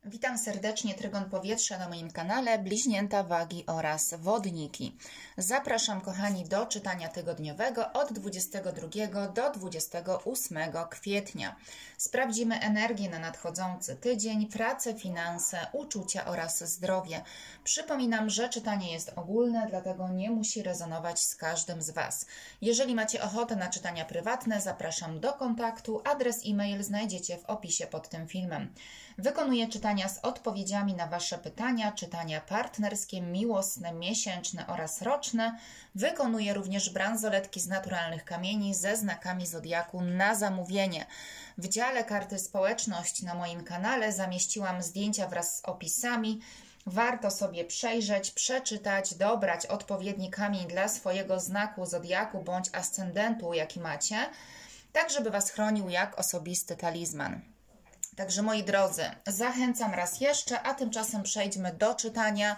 Witam serdecznie, Trygon Powietrza na moim kanale, bliźnięta, wagi oraz wodniki. Zapraszam, kochani, do czytania tygodniowego od 22 do 28 kwietnia. Sprawdzimy energię na nadchodzący tydzień, pracę, finanse, uczucia oraz zdrowie. Przypominam, że czytanie jest ogólne, dlatego nie musi rezonować z każdym z Was. Jeżeli macie ochotę na czytania prywatne, zapraszam do kontaktu. Adres e-mail znajdziecie w opisie pod tym filmem. Wykonuję czytania z odpowiedziami na Wasze pytania, czytania partnerskie, miłosne, miesięczne oraz roczne. Wykonuję również bransoletki z naturalnych kamieni ze znakami zodiaku na zamówienie. W dziale karty społeczność na moim kanale zamieściłam zdjęcia wraz z opisami. Warto sobie przejrzeć, przeczytać, dobrać odpowiedni kamień dla swojego znaku zodiaku bądź ascendentu, jaki macie, tak żeby Was chronił jak osobisty talizman. Także moi drodzy, zachęcam raz jeszcze, a tymczasem przejdźmy do czytania.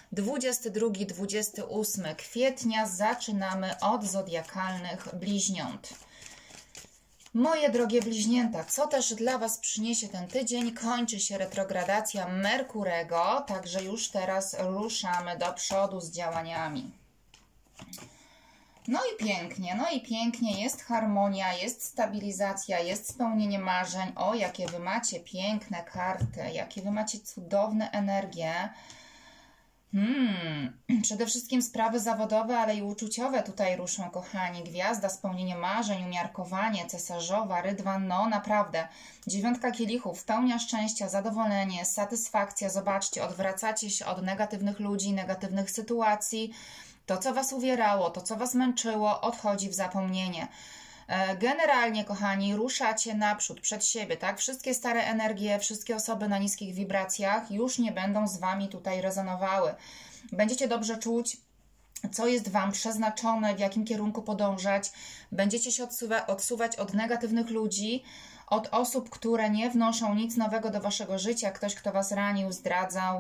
22-28 kwietnia zaczynamy od zodiakalnych bliźniąt. Moje drogie bliźnięta, co też dla Was przyniesie ten tydzień? Kończy się retrogradacja Merkurego, także już teraz ruszamy do przodu z działaniami. No i pięknie, jest harmonia, jest stabilizacja, jest spełnienie marzeń. O, jakie Wy macie piękne karty, jakie Wy macie cudowne energie. Przede wszystkim sprawy zawodowe, ale i uczuciowe tutaj ruszą, kochani. Gwiazda, spełnienie marzeń, umiarkowanie, cesarzowa, rydwan, no naprawdę. 9 kielichów, pełnia szczęścia, zadowolenie, satysfakcja. Zobaczcie, odwracacie się od negatywnych ludzi, negatywnych sytuacji. To, co Was uwierało, to, co Was męczyło, odchodzi w zapomnienie. Generalnie, kochani, ruszacie naprzód, przed siebie, tak? Wszystkie stare energie, wszystkie osoby na niskich wibracjach już nie będą z Wami tutaj rezonowały. Będziecie dobrze czuć, co jest Wam przeznaczone, w jakim kierunku podążać. Będziecie się odsuwać od negatywnych ludzi, od osób, które nie wnoszą nic nowego do Waszego życia. Ktoś, kto Was ranił, zdradzał,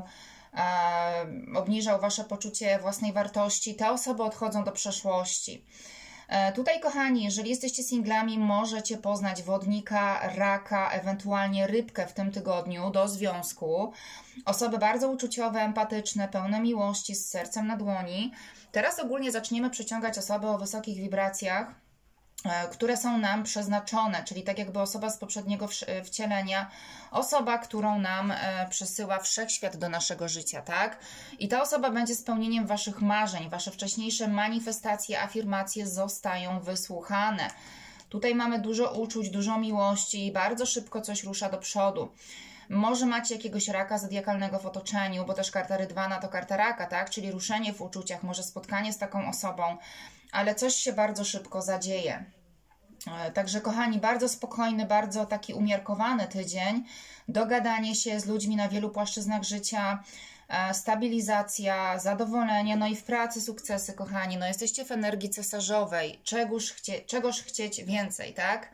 obniżał Wasze poczucie własnej wartości. Te osoby odchodzą do przeszłości. Tutaj, kochani, jeżeli jesteście singlami, możecie poznać wodnika, raka, ewentualnie rybkę w tym tygodniu do związku. Osoby bardzo uczuciowe, empatyczne, pełne miłości, z sercem na dłoni. Teraz ogólnie zaczniemy przyciągać osoby o wysokich wibracjach, które są nam przeznaczone, czyli tak jakby osoba z poprzedniego wcielenia, osoba, którą nam przesyła wszechświat do naszego życia, tak? I ta osoba będzie spełnieniem Waszych marzeń, Wasze wcześniejsze manifestacje, afirmacje zostają wysłuchane. Tutaj mamy dużo uczuć, dużo miłości i bardzo szybko coś rusza do przodu. Może macie jakiegoś raka zodiakalnego w otoczeniu, bo też karta rydwana to karta raka, tak? Czyli ruszenie w uczuciach, może spotkanie z taką osobą, ale coś się bardzo szybko zadzieje. Także, kochani, bardzo spokojny, bardzo taki umiarkowany tydzień, dogadanie się z ludźmi na wielu płaszczyznach życia, stabilizacja, zadowolenie, no i w pracy sukcesy, kochani. No jesteście w energii cesarzowej, czegoż chcieć więcej, tak?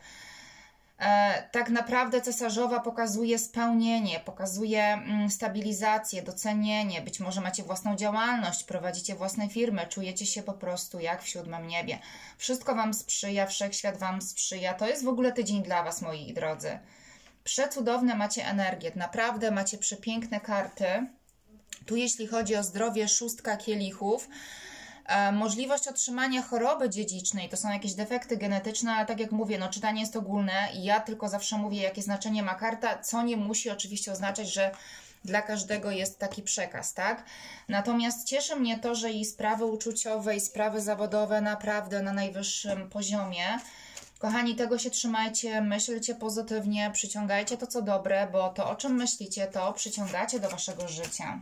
Tak naprawdę cesarzowa pokazuje spełnienie, pokazuje stabilizację, docenienie. Być może macie własną działalność, prowadzicie własne firmy, czujecie się po prostu jak w siódmym niebie. Wszystko Wam sprzyja, wszechświat Wam sprzyja. To jest w ogóle tydzień dla Was, moi drodzy. Przecudowne macie energię, naprawdę macie przepiękne karty. Tu jeśli chodzi o zdrowie, 6 kielichów. Możliwość otrzymania choroby dziedzicznej, to są jakieś defekty genetyczne, ale tak jak mówię, no czytanie jest ogólne i ja tylko zawsze mówię, jakie znaczenie ma karta, co nie musi oczywiście oznaczać, że dla każdego jest taki przekaz, tak? Natomiast cieszy mnie to, że i sprawy uczuciowe, i sprawy zawodowe naprawdę na najwyższym poziomie. Kochani, tego się trzymajcie, myślcie pozytywnie, przyciągajcie to, co dobre, bo to, o czym myślicie, to przyciągacie do Waszego życia.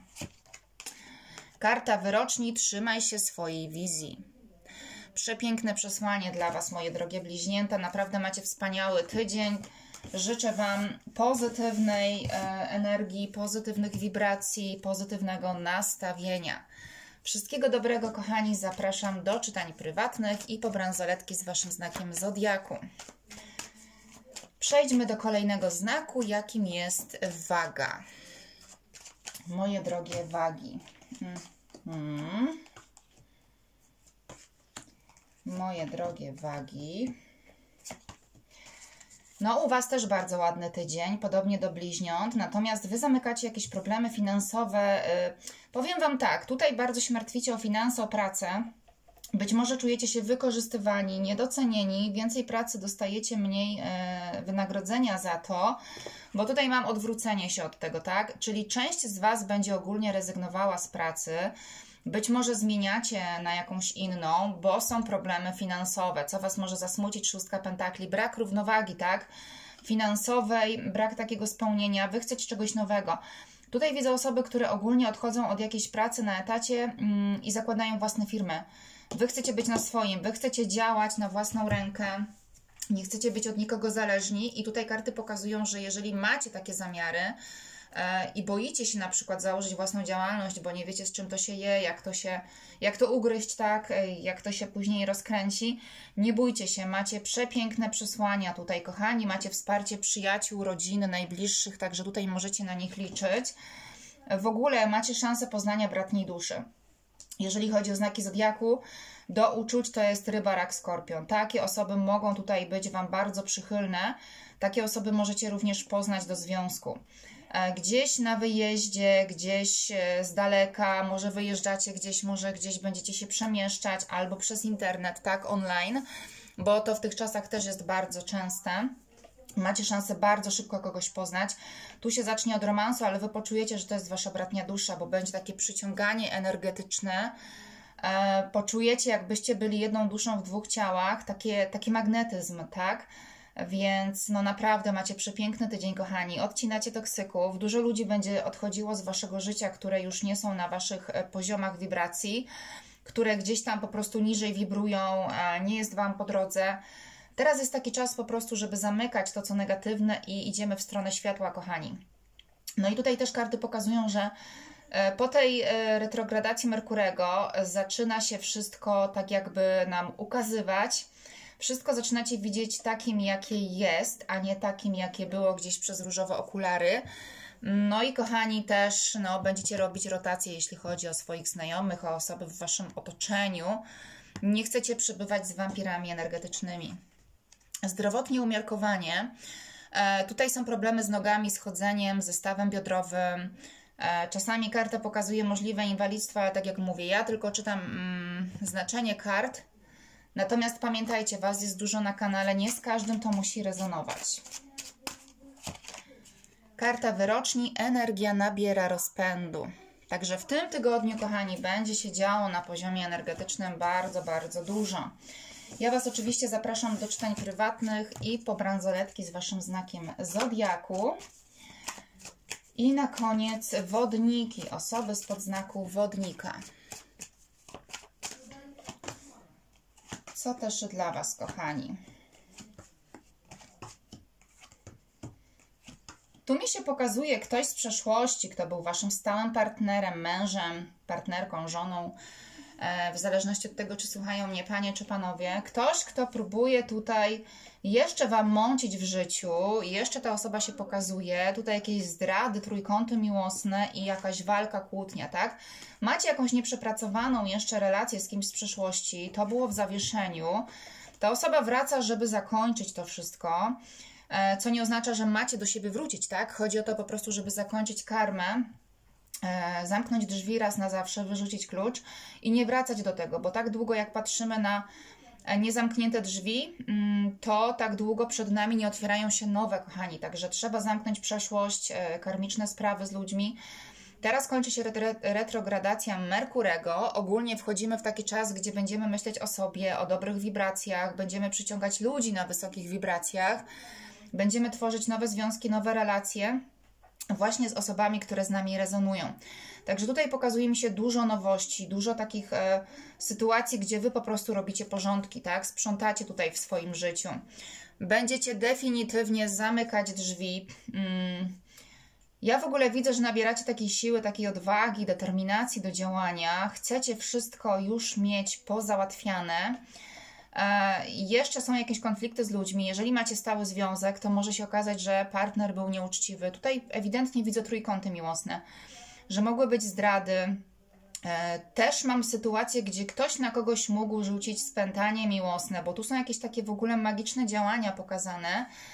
Karta wyroczni, trzymaj się swojej wizji. Przepiękne przesłanie dla Was, moje drogie bliźnięta. Naprawdę macie wspaniały tydzień. Życzę Wam pozytywnej energii, pozytywnych wibracji, pozytywnego nastawienia. Wszystkiego dobrego, kochani. Zapraszam do czytań prywatnych i po bransoletki z Waszym znakiem zodiaku. Przejdźmy do kolejnego znaku, jakim jest waga. Moje drogie wagi. Moje drogie wagi. No, u Was też bardzo ładny tydzień, podobnie do bliźniąt, natomiast Wy zamykacie jakieś problemy finansowe. Powiem Wam tak, tutaj bardzo się martwicie o finanse, o pracę. Być może czujecie się wykorzystywani, niedocenieni, więcej pracy dostajecie, mniej wynagrodzenia za to, bo tutaj mam odwrócenie się od tego, tak? Czyli część z Was będzie ogólnie rezygnowała z pracy, być może zmieniacie na jakąś inną, bo są problemy finansowe. Co Was może zasmucić? 6 pentakli, brak równowagi, tak? Finansowej, brak takiego spełnienia, Wy chcecie czegoś nowego. Tutaj widzę osoby, które ogólnie odchodzą od jakiejś pracy na etacie i zakładają własne firmy. Wy chcecie być na swoim, Wy chcecie działać na własną rękę, nie chcecie być od nikogo zależni i tutaj karty pokazują, że jeżeli macie takie zamiary i boicie się na przykład założyć własną działalność, bo nie wiecie, z czym to się je, jak to ugryźć, tak, jak to się później rozkręci, nie bójcie się, macie przepiękne przesłania tutaj, kochani, macie wsparcie przyjaciół, rodziny, najbliższych, także tutaj możecie na nich liczyć. W ogóle macie szansę poznania bratniej duszy. Jeżeli chodzi o znaki zodiaku, do uczuć to jest ryba, rak, skorpion. Takie osoby mogą tutaj być Wam bardzo przychylne. Takie osoby możecie również poznać do związku. Gdzieś na wyjeździe, gdzieś z daleka, może wyjeżdżacie gdzieś, może gdzieś będziecie się przemieszczać albo przez internet, tak, online, bo to w tych czasach też jest bardzo częste. Macie szansę bardzo szybko kogoś poznać. Tu się zacznie od romansu, ale Wy poczujecie, że to jest Wasza bratnia dusza, bo będzie takie przyciąganie energetyczne. Poczujecie, jakbyście byli jedną duszą w dwóch ciałach, taki magnetyzm, tak? Więc no naprawdę macie przepiękny tydzień, kochani. Odcinacie toksyków. Dużo ludzi będzie odchodziło z Waszego życia, które już nie są na Waszych poziomach wibracji, które gdzieś tam po prostu niżej wibrują, nie jest Wam po drodze. Teraz jest taki czas po prostu, żeby zamykać to, co negatywne i idziemy w stronę światła, kochani. No i tutaj też karty pokazują, że po tej retrogradacji Merkurego zaczyna się wszystko tak jakby nam ukazywać. Wszystko zaczynacie widzieć takim, jakie jest, a nie takim, jakie było gdzieś przez różowe okulary. No i kochani też będziecie robić rotację, jeśli chodzi o swoich znajomych, o osoby w Waszym otoczeniu. Nie chcecie przebywać z wampirami energetycznymi. Zdrowotnie umiarkowanie. Tutaj są problemy z nogami, z chodzeniem, ze stawem biodrowym. Czasami karta pokazuje możliwe inwalidztwo, ale tak jak mówię, ja tylko czytam znaczenie kart. Natomiast pamiętajcie, Was jest dużo na kanale, nie z każdym to musi rezonować. Karta wyroczni, energia nabiera rozpędu. Także w tym tygodniu, kochani, będzie się działo na poziomie energetycznym bardzo, bardzo dużo. Ja Was oczywiście zapraszam do czytań prywatnych i po bransoletki z Waszym znakiem zodiaku. I na koniec wodniki, osoby spod znaku wodnika. Co też dla Was, kochani? Tu mi się pokazuje ktoś z przeszłości, kto był Waszym stałym partnerem, mężem, partnerką, żoną, w zależności od tego, czy słuchają mnie panie, czy panowie. Ktoś, kto próbuje tutaj jeszcze Wam mącić w życiu, jeszcze ta osoba się pokazuje, tutaj jakieś zdrady, trójkąty miłosne i jakaś walka, kłótnia, tak? Macie jakąś nieprzepracowaną jeszcze relację z kimś z przeszłości, to było w zawieszeniu. Ta osoba wraca, żeby zakończyć to wszystko, co nie oznacza, że macie do siebie wrócić, tak? Chodzi o to po prostu, żeby zakończyć karmę, zamknąć drzwi raz na zawsze, wyrzucić klucz i nie wracać do tego, bo tak długo jak patrzymy na niezamknięte drzwi, to tak długo przed nami nie otwierają się nowe, kochani. Także trzeba zamknąć przeszłość, karmiczne sprawy z ludźmi. Teraz kończy się retrogradacja Merkurego. Ogólnie wchodzimy w taki czas, gdzie będziemy myśleć o sobie, o dobrych wibracjach, będziemy przyciągać ludzi na wysokich wibracjach, będziemy tworzyć nowe związki, nowe relacje właśnie z osobami, które z nami rezonują. Także tutaj pokazuje mi się dużo nowości, dużo takich sytuacji, gdzie Wy po prostu robicie porządki, tak? Sprzątacie tutaj w swoim życiu. Będziecie definitywnie zamykać drzwi. Ja w ogóle widzę, że nabieracie takiej siły, takiej odwagi, determinacji do działania. Chcecie wszystko już mieć pozałatwiane. Jeszcze są jakieś konflikty z ludźmi. Jeżeli macie stały związek, to może się okazać, że partner był nieuczciwy. Tutaj ewidentnie widzę trójkąty miłosne, że mogły być zdrady. Też mam sytuację, gdzie ktoś na kogoś mógł rzucić spętanie miłosne, bo tu są jakieś takie w ogóle magiczne działania pokazane,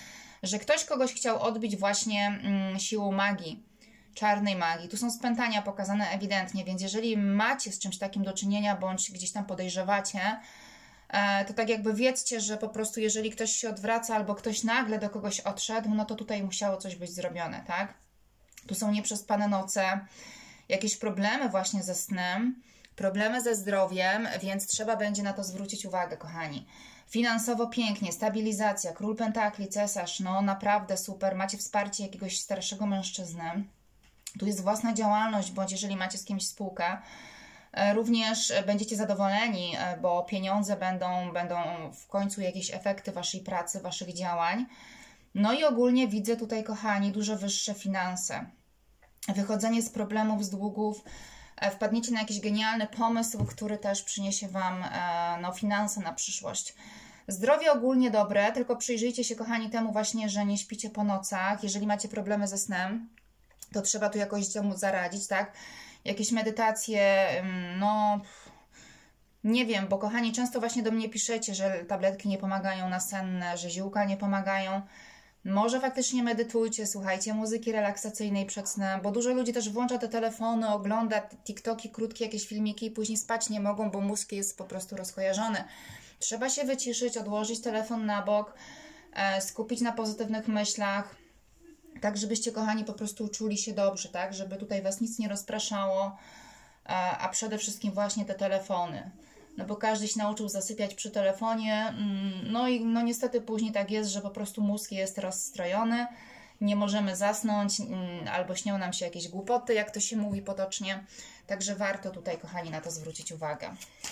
że ktoś kogoś chciał odbić właśnie siłą magii, czarnej magii. Tu są spętania pokazane ewidentnie, więc jeżeli macie z czymś takim do czynienia, bądź gdzieś tam podejrzewacie, to tak jakby wiedzcie, że po prostu jeżeli ktoś się odwraca albo ktoś nagle do kogoś odszedł, no to tutaj musiało coś być zrobione, tak? Tu są nieprzespane noce, jakieś problemy właśnie ze snem, problemy ze zdrowiem, więc trzeba będzie na to zwrócić uwagę, kochani. Finansowo pięknie, stabilizacja, król pentakli, cesarz, no naprawdę super, macie wsparcie jakiegoś starszego mężczyzny. Tu jest własna działalność, bądź jeżeli macie z kimś spółkę, również będziecie zadowoleni, bo pieniądze będą w końcu jakieś efekty waszej pracy, waszych działań. No i ogólnie widzę tutaj, kochani, dużo wyższe finanse. Wychodzenie z problemów, z długów, wpadniecie na jakiś genialny pomysł, który też przyniesie wam no, finanse na przyszłość. Zdrowie ogólnie dobre, tylko przyjrzyjcie się, kochani, temu właśnie, że nie śpicie po nocach. Jeżeli macie problemy ze snem, to trzeba tu jakoś temu zaradzić, tak? Jakieś medytacje, no nie wiem, bo kochani, często właśnie do mnie piszecie, że tabletki nie pomagają nasenne, że ziółka nie pomagają. Może faktycznie medytujcie, słuchajcie muzyki relaksacyjnej przed snem, bo dużo ludzi też włącza te telefony, ogląda TikToki, krótkie jakieś filmiki i później spać nie mogą, bo mózg jest po prostu rozkojarzony. Trzeba się wyciszyć, odłożyć telefon na bok, skupić na pozytywnych myślach, tak żebyście, kochani, po prostu czuli się dobrze, tak, żeby tutaj was nic nie rozpraszało, a przede wszystkim właśnie te telefony. No bo każdy się nauczył zasypiać przy telefonie, no i no niestety później tak jest, że po prostu mózg jest rozstrojony, nie możemy zasnąć, albo śnią nam się jakieś głupoty, jak to się mówi potocznie. Także warto tutaj, kochani, na to zwrócić uwagę.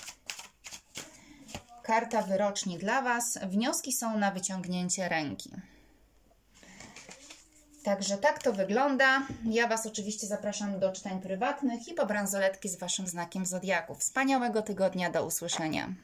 Karta wyroczni dla was. Wnioski są na wyciągnięcie ręki. Także tak to wygląda. Ja was oczywiście zapraszam do czytań prywatnych i po bransoletki z waszym znakiem zodiaku. Wspaniałego tygodnia, do usłyszenia.